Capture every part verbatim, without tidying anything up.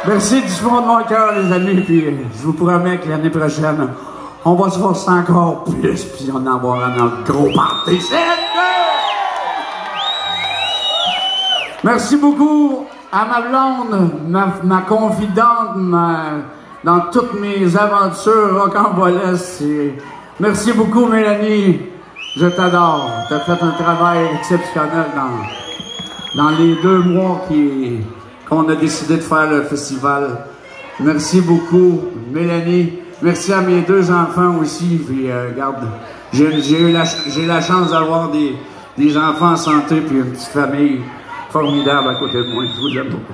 Merci du fond de mon cœur, les amis, puis je vous promets que l'année prochaine, on va se forcer encore plus, puis on en avoir un gros party. Merci beaucoup à ma blonde, ma, ma confidente, ma, dans toutes mes aventures rocambolesques. Merci beaucoup, Mélanie. Je t'adore. Tu as fait un travail exceptionnel dans, dans les deux mois qui, qu'on a décidé de faire le festival. Merci beaucoup, Mélanie. Merci à mes deux enfants aussi. Puis, euh, regarde, j'ai, j'ai eu la, j'ai la chance d'avoir des, des enfants en santé puis une petite famille formidable à côté de moi. Je vous aime beaucoup.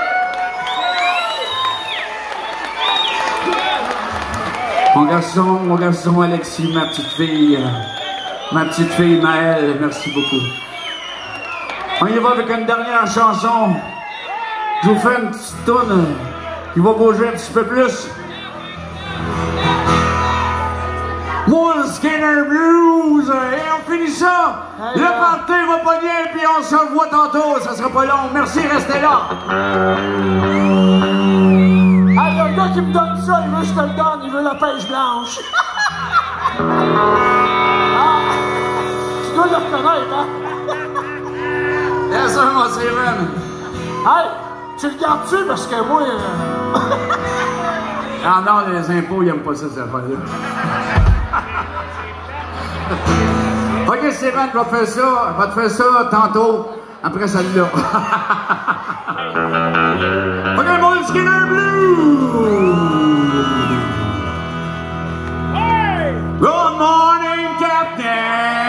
Mon garçon, mon garçon Alexis, ma petite fille, euh, ma petite fille Maëlle, merci beaucoup. On y va avec une dernière chanson. Je vous fais une petite toune qui va bouger un petit peu plus. Moi, Skinner Blues, et on finit ça. Le party va pas bien, puis on se revoit tantôt. Ça sera pas long. Merci, restez là. Hey, y'a un gars qui me donne ça, il veut que je te le donne, il veut la pêche blanche. Ah, tu dois le reconnaître, hein? Bien sûr, mon Steven. Hey, tu le gardes-tu parce que moi... Euh... Ah non, les impôts, ils aiment pas ça, cette affaire-là. Ok, Steven, je vais te faire ça, je vais te faire ça tantôt, après celle-là. Ok, mon Skinner Blue! Hey! Good morning, Captain!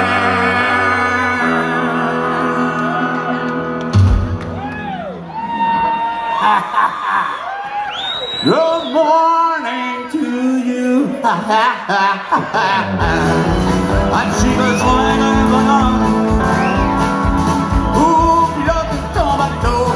Good morning to you. And she was flying over. Ooh, pilote de ton bateau.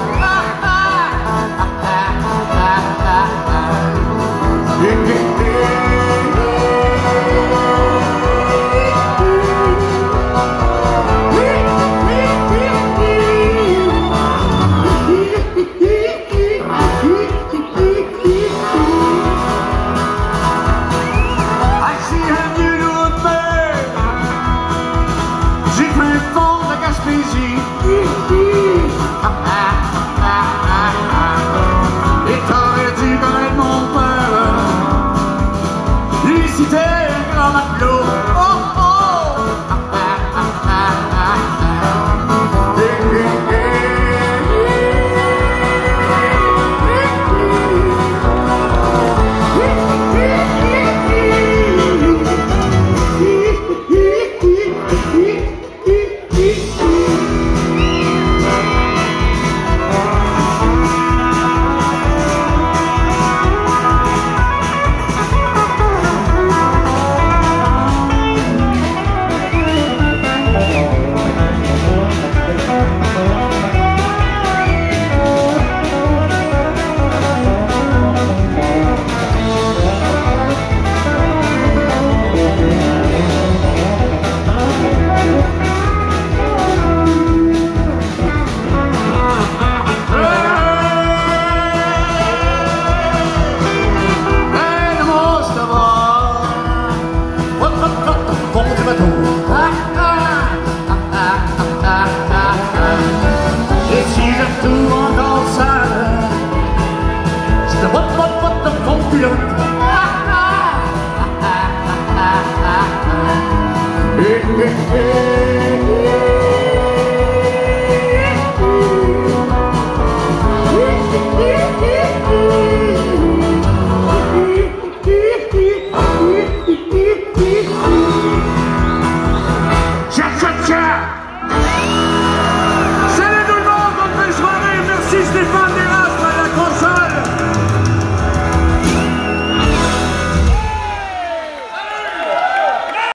Hey, hey, hey.